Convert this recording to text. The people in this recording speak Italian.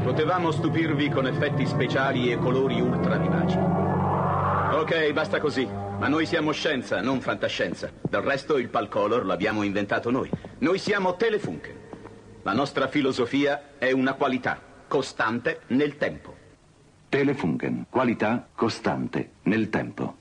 Potevamo stupirvi con effetti speciali e colori ultra vivaci. Ok, basta così. Ma noi siamo scienza, non fantascienza. Del resto il Palcolor l'abbiamo inventato noi. Noi siamo Telefunken. La nostra filosofia è una qualità costante nel tempo. Telefunken, qualità costante nel tempo.